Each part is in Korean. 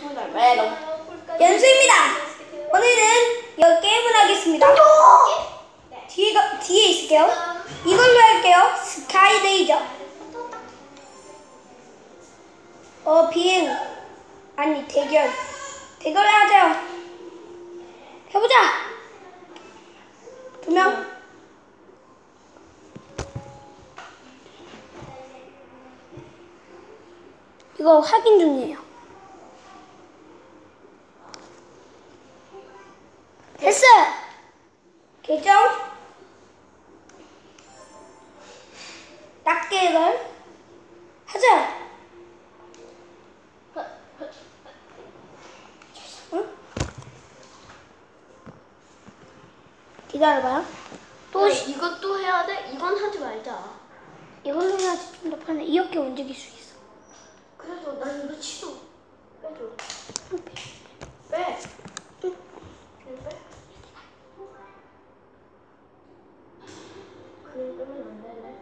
연수입니다. 오늘은 이 게임을 하겠습니다. 뒤에 있을게요. 이걸로 할게요. 스카이레이저. 비행. 아니, 대결을 하자요. 해보자. 2명. 이거 확인 중이에요. 됐어. 계정. 낚개를 하자. 응? 기다려봐요. 또 이것도 해야 돼? 이건 하지 말자. 이걸로 해야지 좀 더 편해. 이렇게 움직일 수 있어. 그래도 난 이거 치도 빼줘. 빼. 응. 빼. 그래 빼면 안 되네.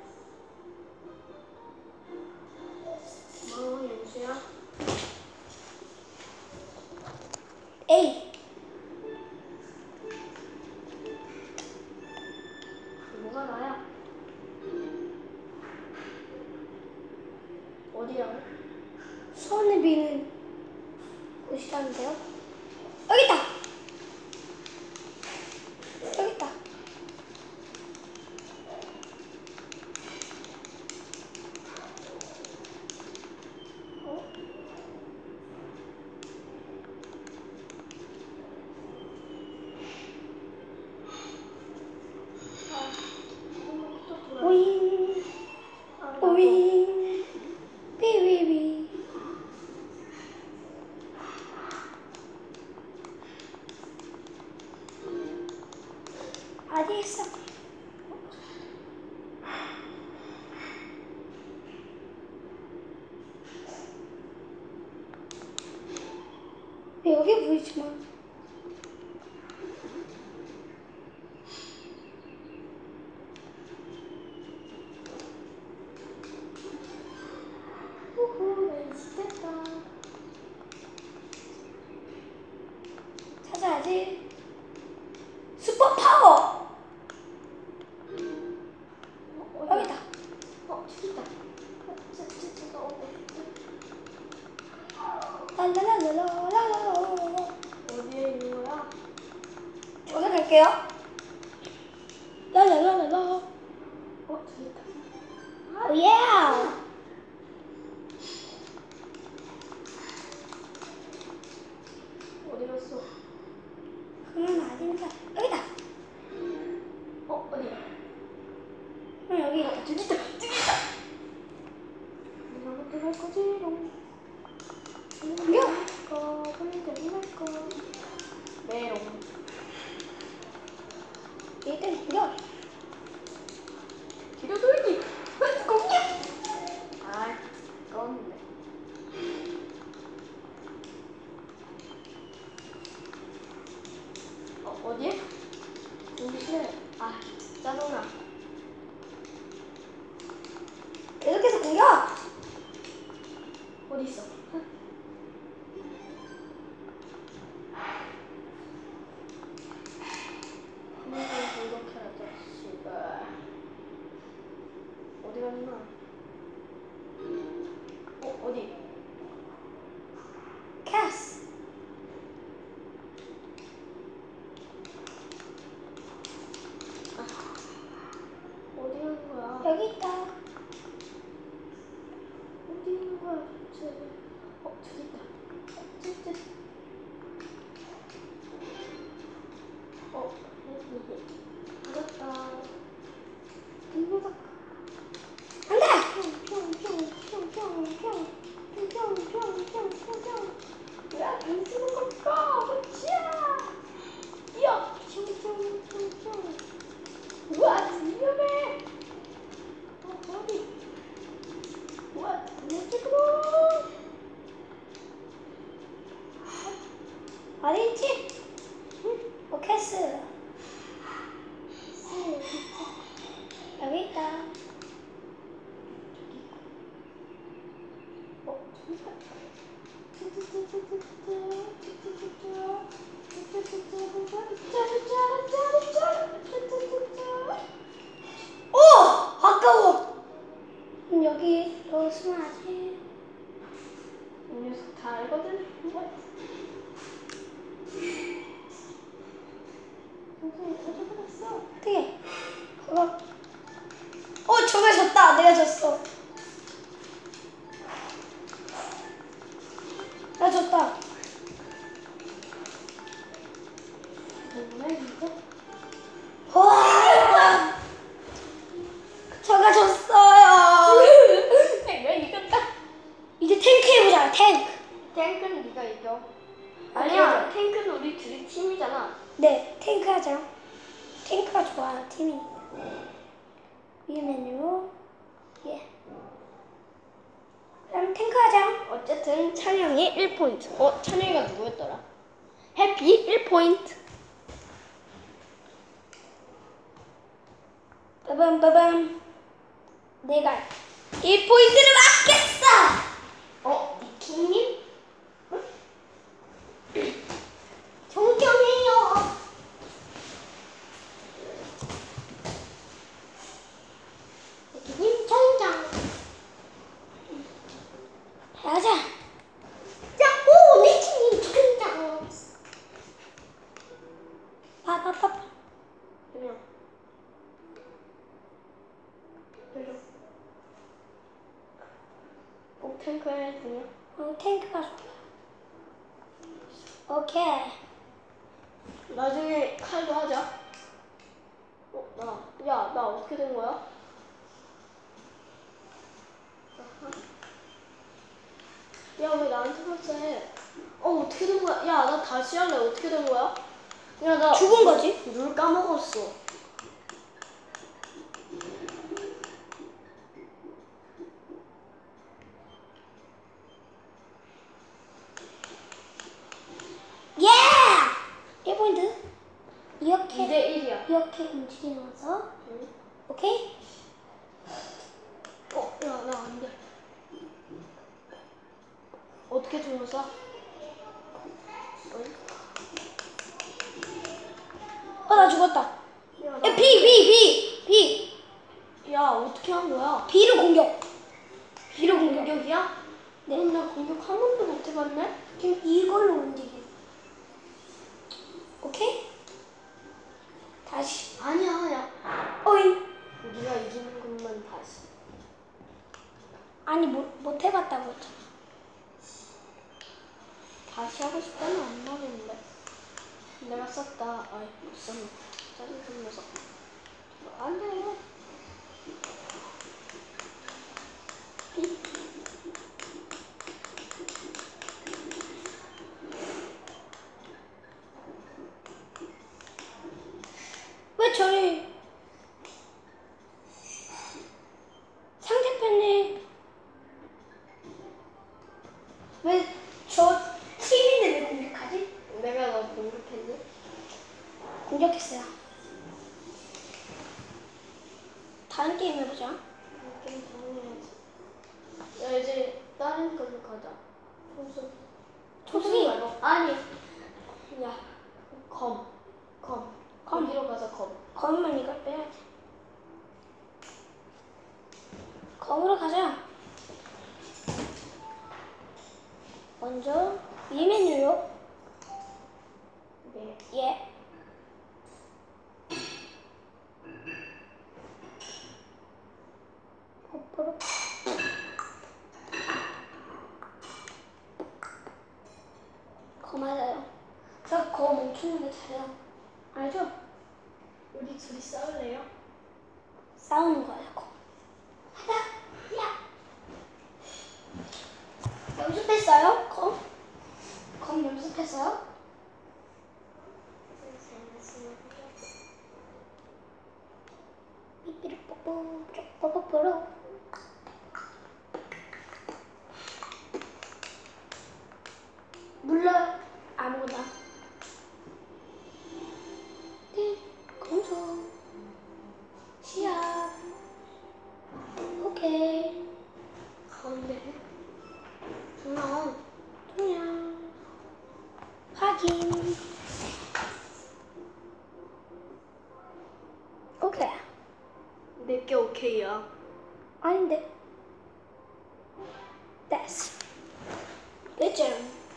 연수야. 에이. 뭐가 나야? 어디야? 손을 비는 곳이라는데요? 여기 있다. 여기 있다. 오잉, 오잉, 삐삐삐. 어디 있어? 여기 보이지만. 찾아야지. 슈퍼 파워. 여기다. 저기다. 랄랄랄랄랄랄. 어디에 있는 거야? 저기 갈게요. 랄랄랄랄라. 저기다. 오예. 어디 갔어? 그러면 어딘가. 여기다. 어디야? 응, 여기 있다. 저기다. 내가 어디 갈 거지롱? 메롱. 일단 이거. 뒤로 돌기. 공룡. 아, 껐네. 어디에? 공기실에. 아, 짜증나. 계속해서 공격. 어디 있어? 공격해라, 자식아. 어디 갔나? 어디? 캐스. 어디 간 거야? 여기 있다. 어디 있는 거야, 도대체? 저기 있다. 알았다. 이거다. 안 돼! 야, 안 쓰는 걸까? 어찌야? 야, 우와, 위험해. 어디? 우와, 이쪽으로. 어디 있지? 캐스. 여기 있다. 저기다. 오! 아까워. 그럼 여기 넣었으면 하지. 이 녀석 다 알거든. 동생이 터져버렸어. 어떻게? 그거. 저가 졌다. 내가 졌어. 나 졌다. 정말 이거? 와! 저가 졌어요. 내가 이겼다. 이제 탱크 해보자. 탱크. 탱크는 네가 이겨. 아니야. 아니야. 탱크는 우리 둘이 팀이잖아. 네, 탱크 하자. 탱크가 좋아. 팀이. 이 메뉴. 예. 그럼 탱크 하자. 어쨌든 찬영이 1포인트. 찬영이가 누구였더라? 해피 1포인트. 빠밤빠밤. 내가 1포인트를 맞겠어. 이킹님? 존경해요. 이킹님 정장. 가자. 오, 니킹님 정장. 파파파파. 그냥. 꼭 탱크 해야 되냐? 탱크가 좋아. 오케이. 나중에 칼도 하자. 나 어떻게 된 거야? 야, 왜 나한테 벌써해? 어떻게 된 거야? 야, 나 다시 할래. 어떻게 된 거야? 야, 나 죽은 거지? 룰 까먹었어. 예! 1포인트. 이렇게 2대 1이야. 이렇게 움직이면서 오케이? 야, 나 안 돼. 어떻게 죽었어? 나 죽었다. 야, 야, B. 야, 어떻게 한 거야? B로 공격. 비로 공격이야? 네. 나 공격 한 번도 못 해봤네? 지금 이걸로 움직여. 오케이? 다시. 아니야, 야. 어이. 네가 이기는 것만 다시. 아니 못 해봤다고 했잖아. 다시 하고 싶다는 안 나겠는데. 내가 썼다. 아이, 못 썼네. 짜증 녀석. 안 돼. 왜 저리 상대편이 왜 저 팀인데 왜 공격하지? 내가 너 공격했니? 공격했어요. 다른 게임 해보자. 게임 당연하지. 야, 이제 다른 걸로 가자. 초승이. 말고. 아니. 야, 검. 거기로 가자, 검. 검은 이걸 빼야지. 검으로 가자. 먼저 이 메뉴요. 네. 예. 앞으로. 검 맞아요. 저 검 멈추는 게 잘해요. 알죠? 우리 둘이 싸울래요? 싸우는 거예요, 검. 하자. 야. 연습했어요? 검 연습했어요? 삐삐르 뽀뽀 뽀뽀뽀로. 눌러. 아무거나. 네, 검소. 시작. 오케이. 가운데. 중앙. 그냥. 아닌데. 됐어. 됐죠.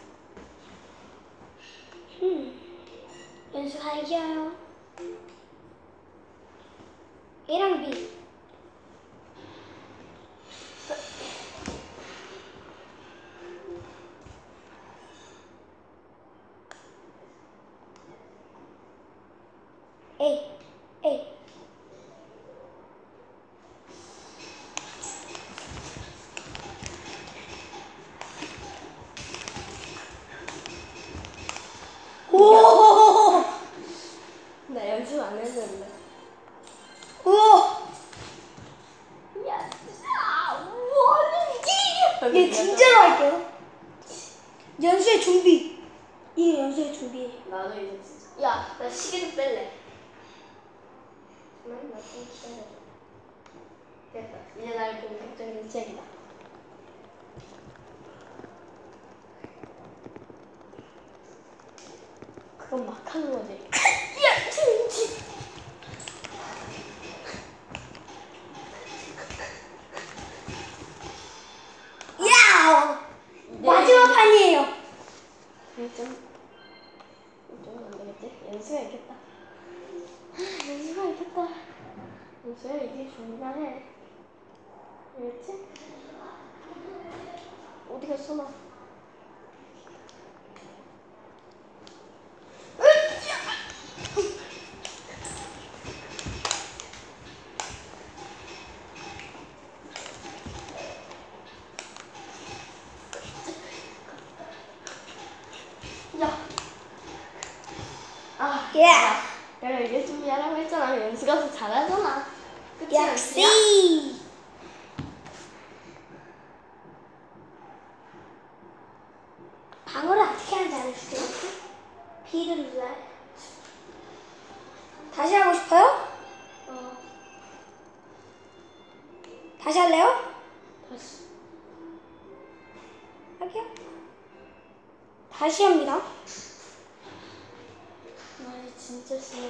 연습할게요. A랑 B. A. A. 오! 나 연습 안 했는데. 오! 야, 뭐지? 얘 진짜로 할게요. 연수의 준비. 이 연수의 준비. 나도 이제 진짜. 야, 나 시계 좀 뺄래. 잠깐만, 나좀 기다려줘. 됐다. 이제 날 본격적인 시작이다. 그건 막 하는 거지. 야, 진짜. 야! 마지막 판이에요. 좀 안 되겠지? 연습해야겠다. 연습해야겠다. 연습해, 이게 중요해. 알겠지? 어디 갔어, 나? 야! 아, 예. 내가 이게 준비하라고 했잖아. 연습 가서 잘하잖아. 그치? 역시. 방어를 어떻게 하는지 알려주세요. B를 눌러요. 다시 하고 싶어요? 어, 다시 할래요? 다시. 할게요. 다시 합니다. 나 이제 진짜 싫어.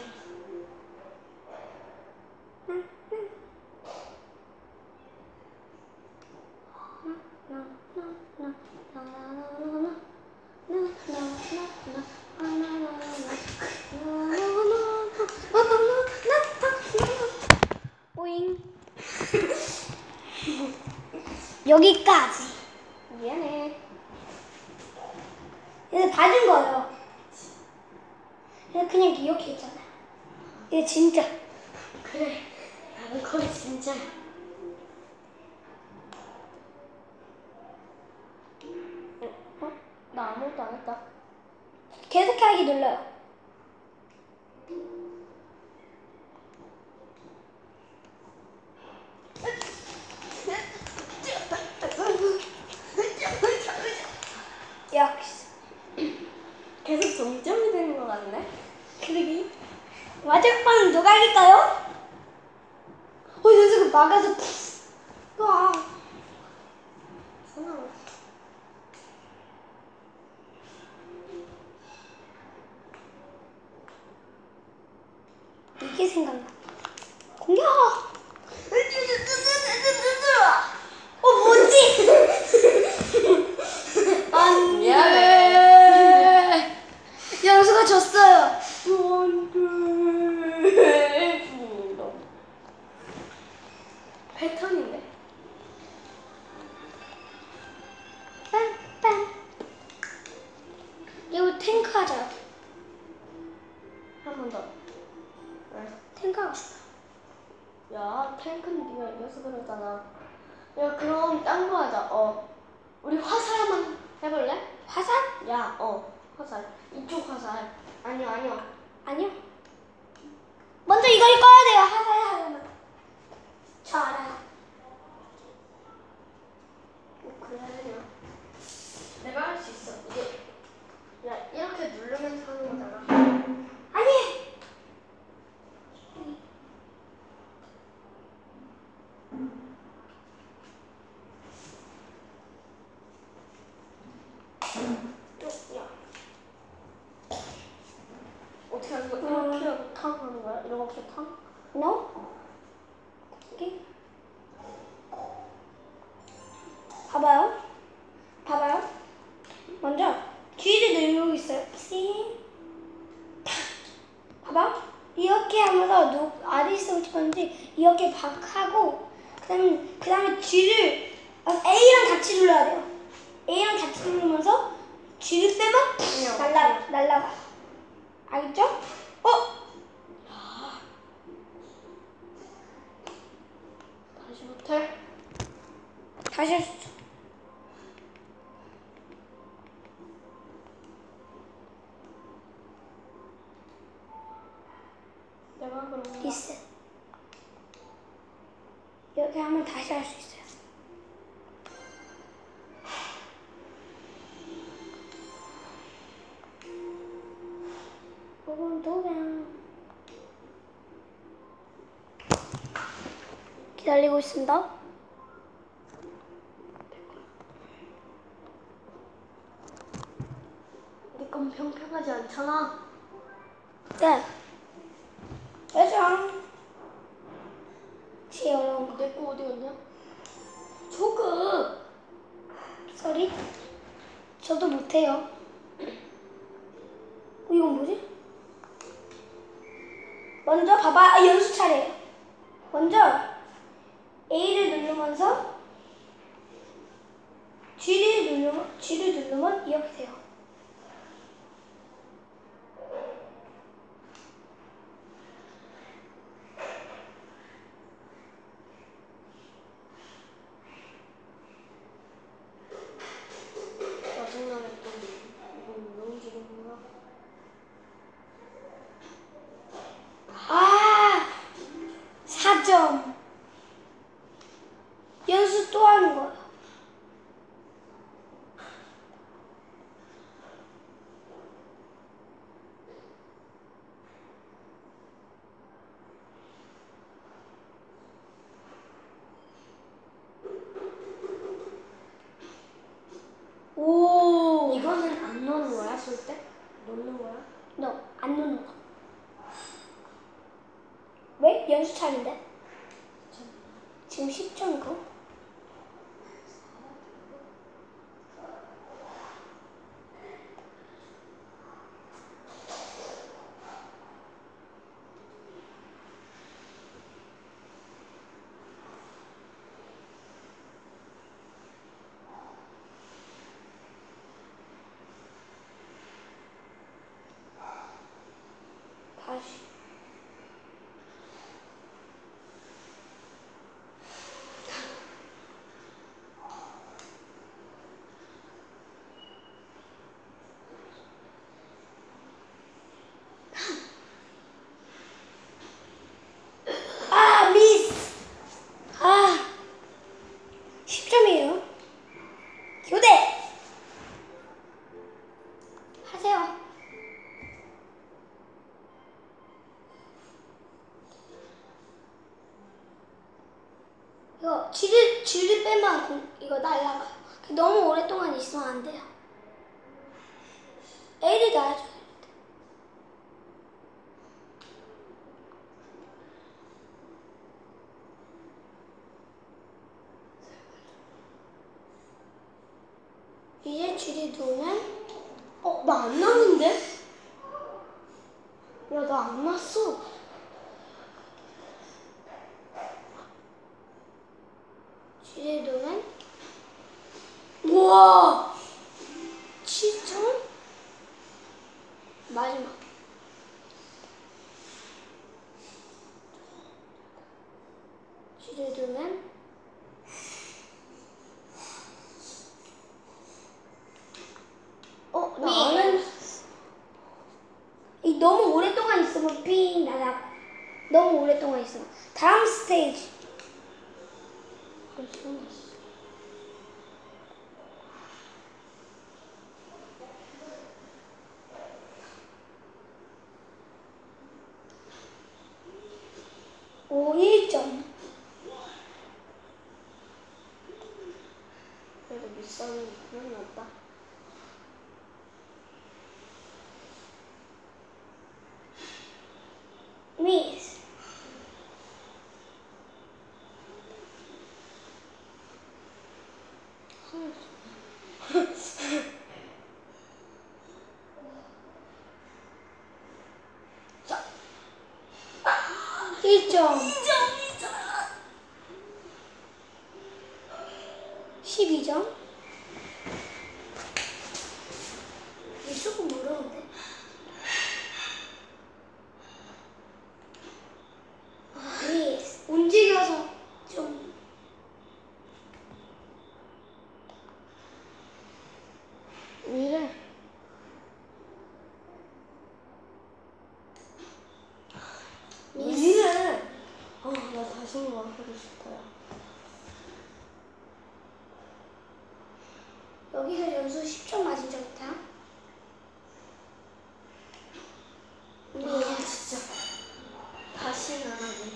오잉. 여기까지. 미안해. 이거 봐준 거예요. 그냥 이렇게 있잖아. 이게 진짜. 그래, 나는 거의 진짜. 어? 나 아무것도 안 했다. 계속하기 눌러요. 역시. 계속 동점이 되는 것 같네? 그러기. 마지막 판 누가 이길까요? 연습을 막아서 와. 선아. 이게 생각나. 공격! 뭐지? 안 미안해. 연수가 졌어요. 안돼. 패턴인데? 빰빰. 이거 탱크 하자. 한 번 더. 네. 탱크 하고 싶어. 야, 탱크는 네가 이겨서 그러잖아. 야, 그럼 딴 거 하자. 우리 화살 한번 해볼래? 화살? 야, 화살. 이쪽 화살. 아니요. 아니요. 먼저 이걸 꺼야 돼요. 화살 하려면. 저 알아요. 그래야 되냐? 내가 할 수 있어. 이게, 야, 이렇게 누르면서 하는 거잖아. 아니. 야. 어떻게 하는 거야? 이렇게 하고 탕 하는 거야? 이렇게 탕? No? 오케이. 봐봐요. 봐봐요. 먼저 G를 누르고 있어요. C. 봐봐. 이렇게 하면서 어디 쓰고 싶었는지 이렇게 하고 그다음에 G를 A랑 같이 눌러야 돼요. A랑 같이 누르면서 G를 빼면 날라가. 알겠죠? 다시 못해. 다시 할 수 있어. 내가 그런 거. 리셋. 이렇게 하면 다시 할 수 있어요. 이건 도장. 기다리고 있습니다. 내 건 평평하지 않잖아. 네. 짜잔. 제일 어려운 거. 내 거 어디 갔냐? 조금. 쏘리. 저도 못해요. 이건 뭐지? 먼저 봐봐. 연수 차례예요. 먼저 A를 누르면서 G를 누르면 이렇게 돼요. 짜증나네 또. 이건 왜 움직이는구나. 아! 4점. 연수 또 하는 거야. 오! 이거는 안 넣는 거야, 쓸 때? 넣는 거야? 너 안 누는 거. 왜? 연수 차인데? 지금 10점이고. 다시. 아, 미스! 아, 10점이에요. 교대! 하세요. 이거 쥐를 빼면 이거 날라가요. 너무 오랫동안 있으면 안 돼요. A를 놔야죠. 이제 쥐를 두면 나 안 났는데? 야, 나 안 났어. 쥐를 두면 우와! 7점? 마지막. 쥐를 두면 나는 이 너무 오랫동안 있으면 삥 날아가. 너무 오랫동안 있으면. 다음 스테이지. 오, 1점. 그래도 밑선은 그냥 났다. 미스. 2점. 12점. 이게 조금 어려운데. 움직여서 좀. 왜 이래? 왜 이래? 나 다시 한번 하고 싶어요. 여기서 연수 10점 맞은 적 있다. 진짜. 다시는 안 하네.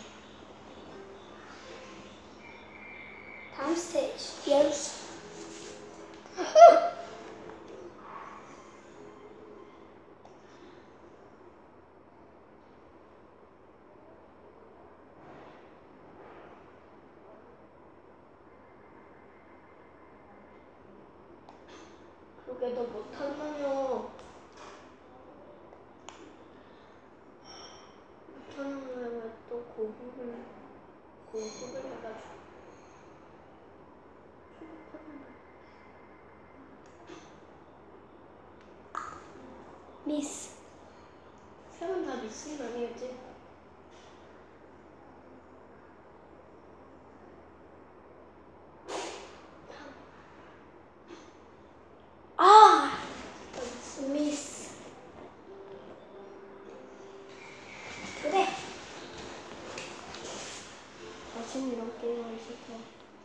다음 스테이지 연수. 그게 너 못한다며. 못하는 거에 또 고급을 해가지고. 미스. 세 번 다 미스는 아니겠지? 아! 미스. 그래. 다시는 이런 게임 하기 싫다.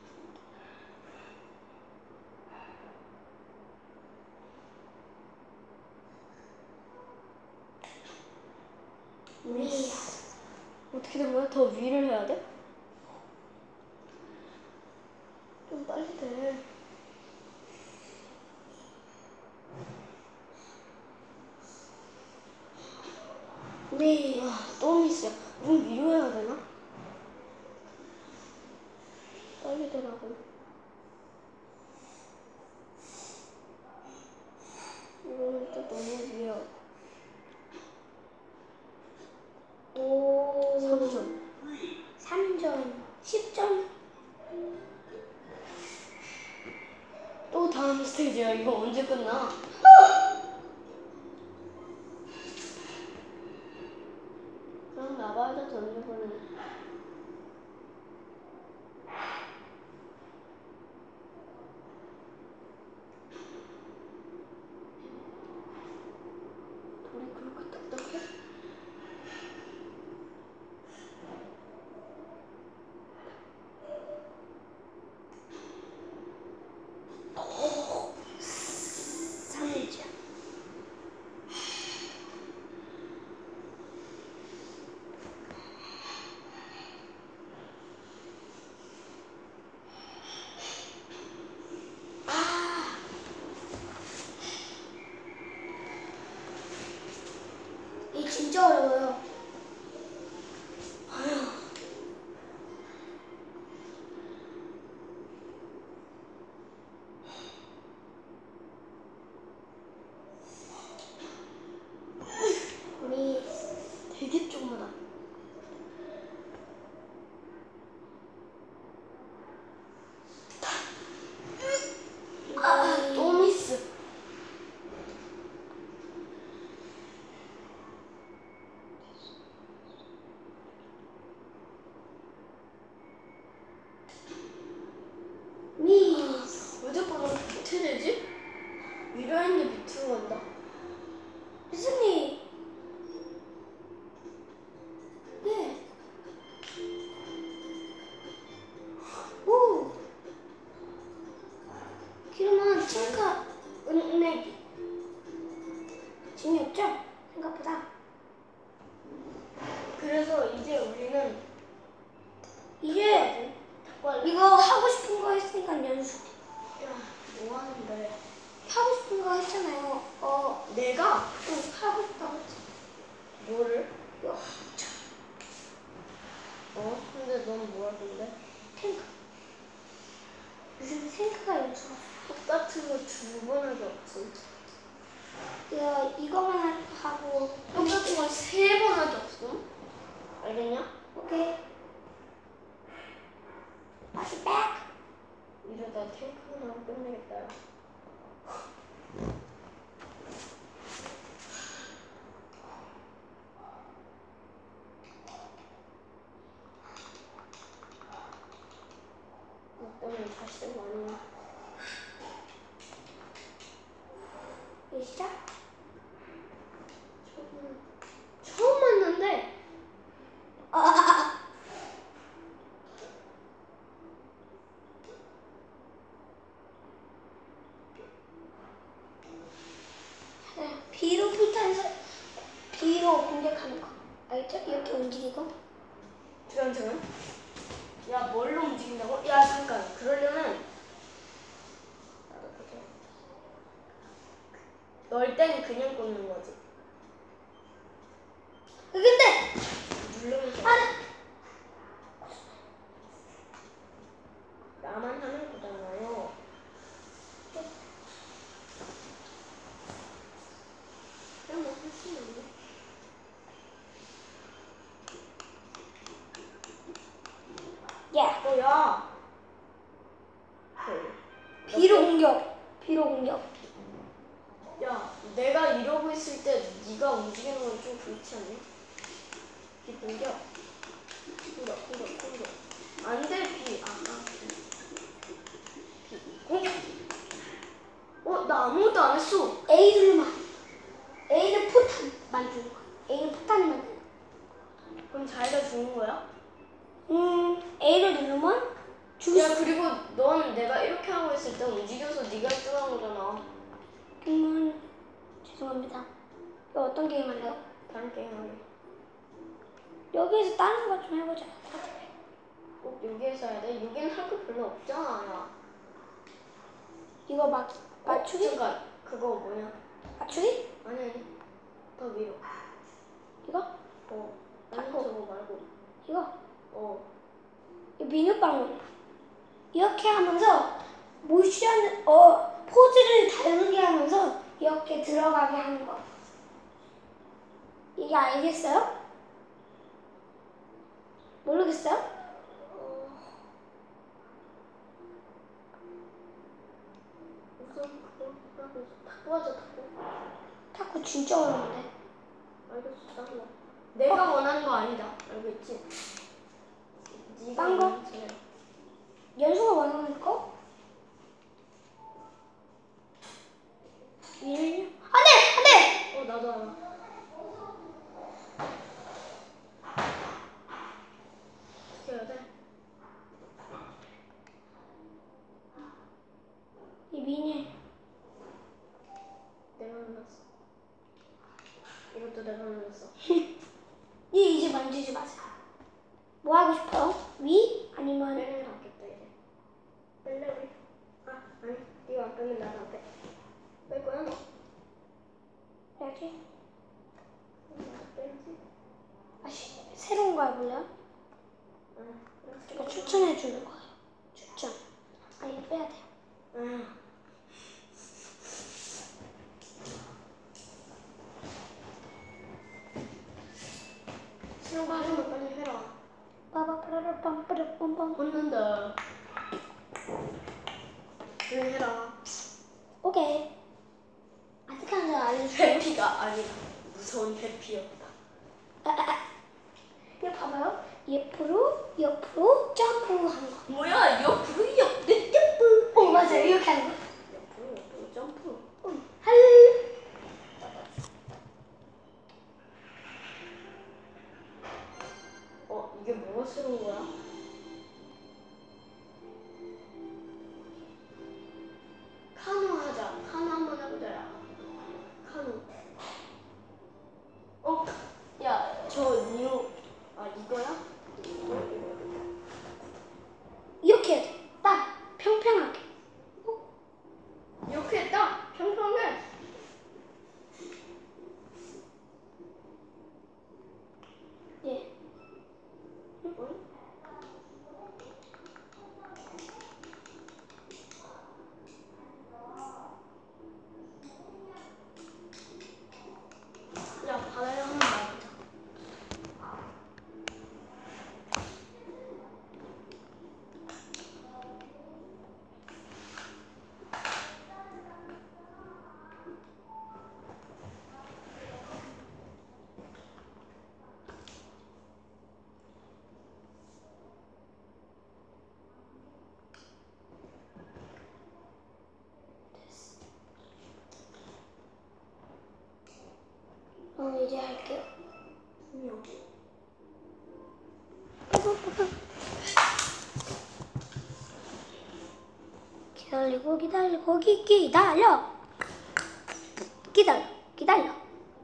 미스. 어떻게 된 거야? 더 위를 해야 돼? 좀 빨리 돼. 미. 또 미스야. 좀 위로 해야 되나? 빨리 되라고. 이거는 또 너무 위야. 오. 3점. 3점. 10점. 또 다음 스테이지야. 이거 언제 끝나? 그냥 나가야 던져버리네. 돌이 그렇게 딱딱해? 오. 3점. 아. 이 진짜 어려워요. 미스. 되게 조그마다. 또 미스. 미스. 왜 자꾸 난 밑에 되지? 위로 했는데 밑으로 간다. 스님. 네. 오. 그러면 칭카 은내기. 재미없죠? 생각보다. 그래서 이제 우리는 이제 닭발. 이거 하고 싶은 거 했으니까 연수. 야, 뭐 하는데? 하고 싶은 거 했잖아요. 내가 응, 하고 싶다고 했지. 뭐를? 이거 근데 넌 뭐 할 건데? 탱크. 요즘 탱크가 연수가. 똑같은 거 두 번 하기 없음. 이거만 하고 똑같은 거 세 번 하기 없음. 알겠냐? 오케이. 다시 백. 이러다 탱크 하나 끝내겠다. 야. 너 때문에 다시 많이. 이제 시작. 처음 만났는데. B로 불타서 B로 공격하는 거. 알죠? 이렇게 움직이고. 잠깐. 야, 뭘로 움직인다고? 야, 잠깐. 그러려면 널 땐 그냥 꽂는 거지. 근데 누르면서. 아, 나만 하는 거잖아요. 그냥 뭐 할수 있는데. 야, 야. B로 공격. B로 공격. 야, 내가 이러고 있을 때 네가 움직이는 건 좀 그렇지 않니? 비 공격. 공격. 안 돼, 비. 공격. 나 아무것도 안 했어. A 누르면 A는 포탄 만드는 거. A는 포탄 만드는 거. 그럼 자기가 죽는 거야? A를 누르면 죽을 야, 수. 그리고 넌 내가 이렇게 하고 있을 때 움직여서 네가 뜨는 거잖아. 죄송합니다. 이거 어떤 게임 할래요? 다른 게임 하게. 여기에서 다른 거 좀 해보자. 꼭 여기에서 해야 돼? 여기는 할 거 별로 없잖아, 야. 이거 맞추기? 잠깐, 그거 뭐냐? 맞추기? 아니. 더 위로. 이거? 아니, 저거 말고. 이거? 어. 민요방울. 이렇게 하면서 모션, 포즈를 다르게 하면서 이렇게 들어가게 하는 거. 이게 알겠어요? 모르겠어요? 우선 그거 하고 탁구 하자, 탁구. 탁구 진짜 어려운데. 알겠어, 탁구. 내가 원하는 거 아니다. 알겠지? 네가 딴 거? 원하는 거. 연수가 원하는 거? 안 돼! 나도 알아. 어떻게 해야 돼? 이 미니. 내가 눌렀어. 이것도 내가 눌렀어. 니 이제 만지지 마세요. 뭐 하고 싶어요? 위? 아니면 빼는 게 낫겠다, 이제. 뺄래, 우리? 아니. 네가 안 빼면 나도 안 빼. 뺄 거야, 너? 해야지. 나도 빼야지. 새로운 거 해볼래요? 제가 추천해 주는 거예요. 추천. 이거 빼야 돼요. 싫은 거 하려면 빨리 해라. 빠바빠라빰빠라빰빰. 혼난다. 빨리 해라. 오케이. 어떻게 하는지 알려줄게요. 해피가 아니라 무서운 해피였다. 이거 봐봐요. 옆으로 점프하는 거. 뭐야, 옆으로 점프. 맞아요. 이렇게 하는 거. 옆으로 점프. 할. 이게 뭐가 싫은 거야? 카누 하자. 카누 한번 해보자, 야. 카누. 야, 이거야? 이렇게 해야 돼. 딱 평평하게. 이제 할게요. 기다리고 기다리고 기다려.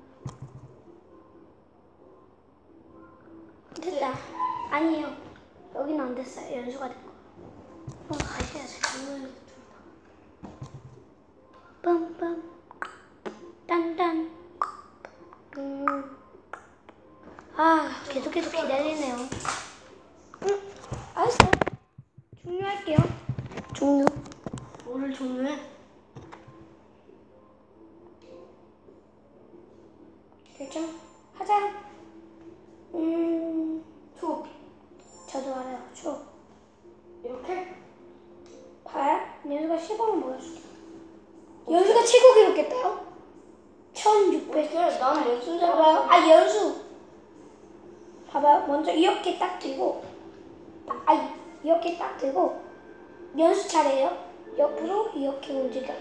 됐다. 아니에요. 여기는 안 됐어요. 연수가 됐고. 다시 해야지. 빰빰 딴딴. 계속 기다리네요. 알았어요. 종료할게요. 종료. 뭐를 종료해? 결정하자. 초. 저도 알아요. 초. 이렇게? 봐요. 연수가 10원을 보여줄게. 연수가 최고 기록했다요? 1600. 난 연습 봐봐요. 연수. 봐봐요. 먼저 이렇게 딱 들고, 이렇게 딱 들고, 연수 차례예요. 옆으로 이렇게 움직여요.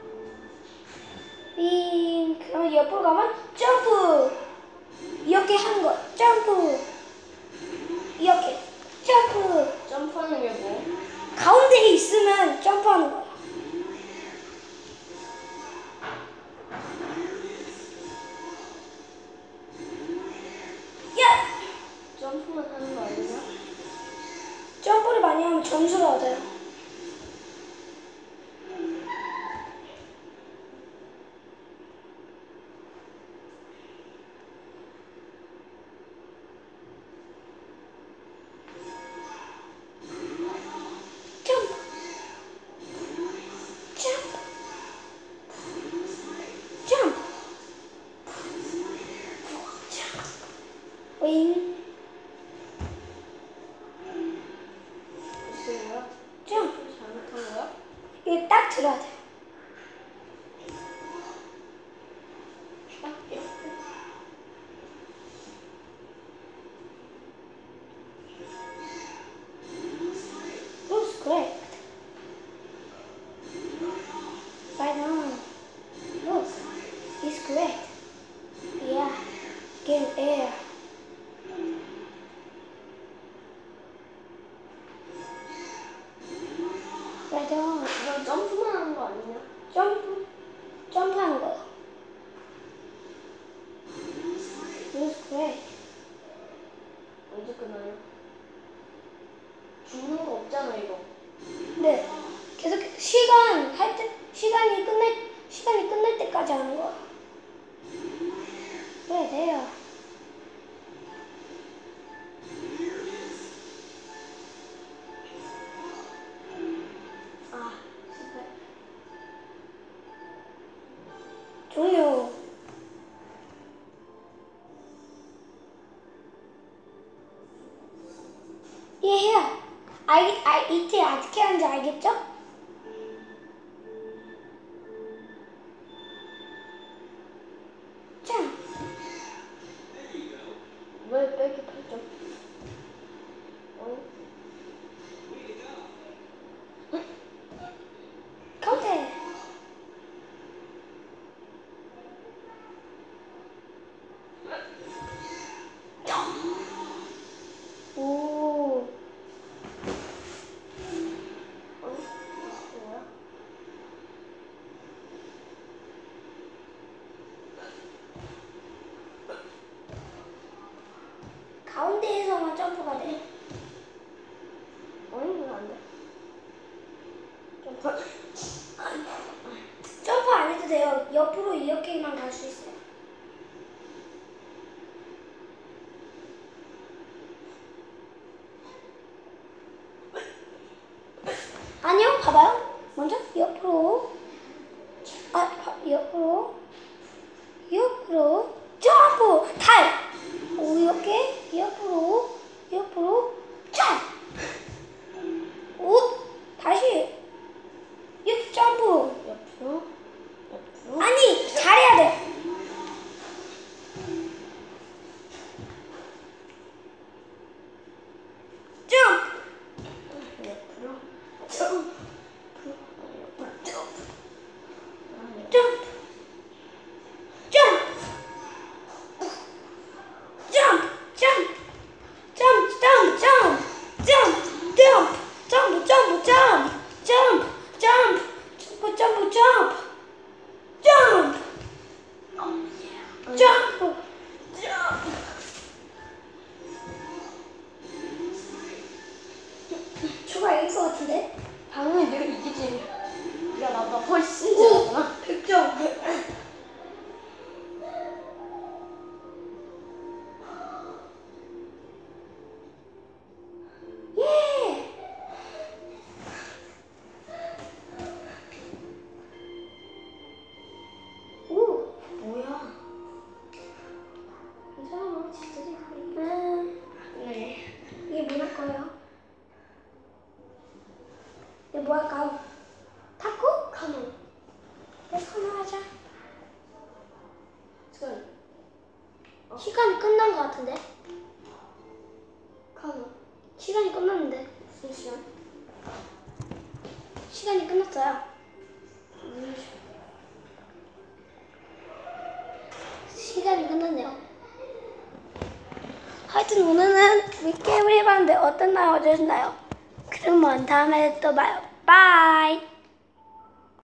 그러면 옆으로 가면 점프. 이렇게 하는 거. 점프. 이렇게 점프. 점프하는 게 뭐? 가운데에 있으면 점프하는 거야. 점프만 하는 거 아니냐? 점프를 많이 하면 점수를 얻어요. 점프. 윙. 글쎄요. 점프. 잘못한 거야? 이거 딱 들어야 돼. 딱 이렇게. Looks great. Right on. Look, it's great. Yeah, get air. Right on. 이거 점프만 하는 거 아니냐? 점프하는 거요. Looks great. 언제 끝나요? 죽는 거 없잖아 이거. 네, 계속 시간이 끝날 때까지 하는 거야. 그래, 돼요. 실패. 종료. 이해해요. 이때 어떻게 하는지 알겠죠? 자, 왜 빼기 8점? 가운데. 오. 뭐야? 가운데에서만 점프가 돼. 이건 안 돼. 점프. 점프 안 해도 돼요. 옆으로 이렇게만 갈 수 있어요. 아니요, 봐봐요. 먼저 옆으로. 옆으로. 점프! 달! 이렇게 옆으로. 점! 다시. 이렇게 점프. 옆으로. 아니, 잘해야 돼. 점프! 옆으로. 점프! 점프! 점프! 점프. 초가 이길 것 같은데? 당연히 내가 이기지. 야, 나보다 훨씬 잘하잖아. 100점. 예! 오, 뭐야? 괜찮아, 뭐 진짜 잘해. 네. 이게 뭐 할까요? 이게 뭐 할까요? 탁구? 카누. 네, 카누 하자. 지금 시간이 끝난 것 같은데? 카누. 시간이 끝났는데? 무슨 시간? 시간이 끝났어요. 시간이 끝났네요. 하여튼 오늘은 윗게임을 해봤는데 어땠나요? 어떠셨나요? 그러면 다음에 또 봐요. 바이!